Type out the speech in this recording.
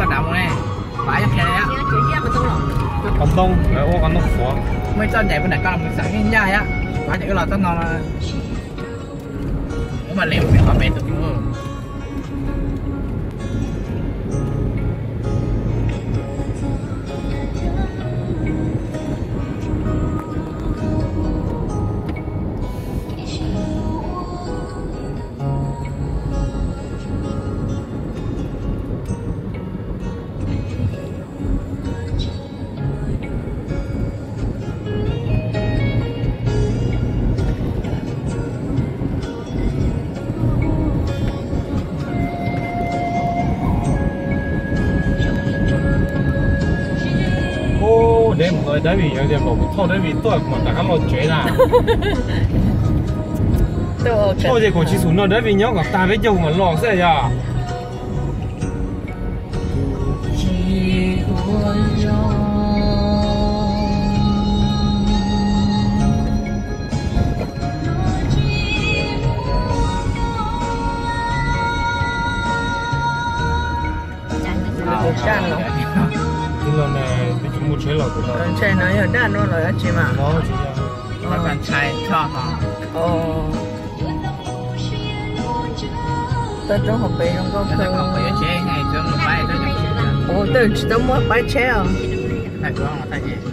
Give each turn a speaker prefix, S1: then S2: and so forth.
S1: có động nè bãi cho khe á
S2: còn đông để ô còn đông phở
S1: mấy chân nhảy bên này con mình sẵn như nhai á bãi những cái lò tao ngon là nếu mà liều thì họ bền được đúng không
S2: để một người đấy vì有啲路拖đấy vì tôi mà大家落嘴啦。拖隻過去船咯，đấy vì nhớ gặp ta với nhau mà lo sẽ ya。
S1: 站了。
S2: 聽到呢，你全部吹落去啦。
S1: 吹呢有蛋落來一次嘛？
S2: 攞住啊！
S1: 我講菜錯哈。哦。到中學俾用個佢。我有錢係中午擺都有錢。哦，對，都冇擺車啊。太高了，太貴。